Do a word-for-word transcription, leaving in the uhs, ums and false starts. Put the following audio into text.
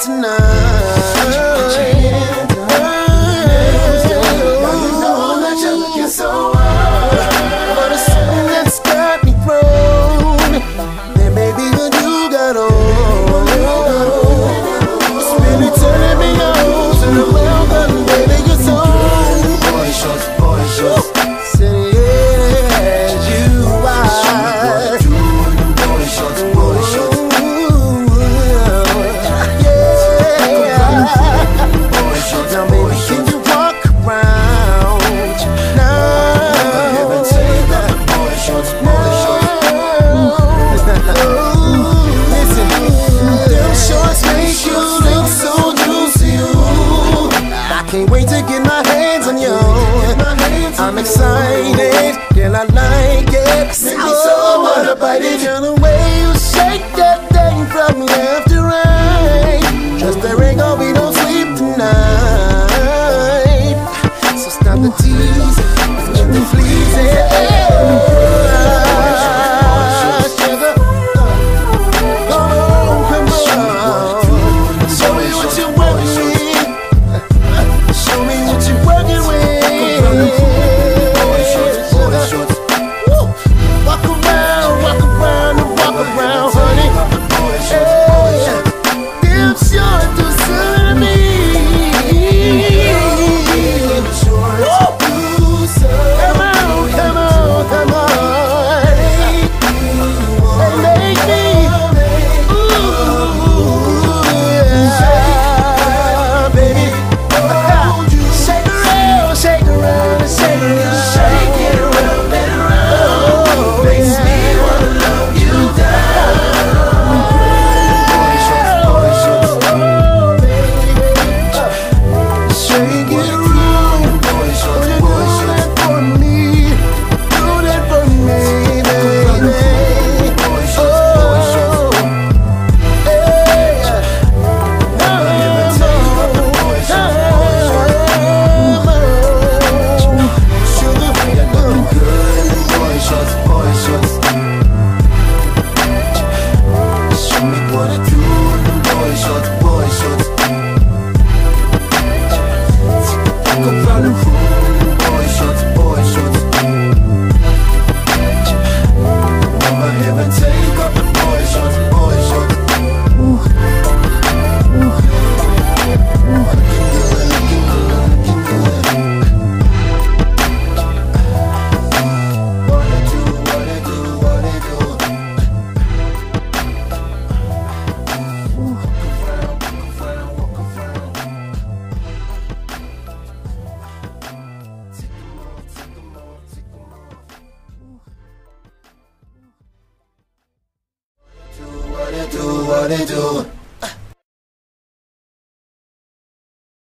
tonight. Can't wait to get my hands on you. I'm excited, girl, I like it. Make me so wanna bite it. Girl, the way you shake that thing from left to right. Just there ain't gonna be no sleep tonight. So stop the tease, let's get the fleas in. What it do, what it do.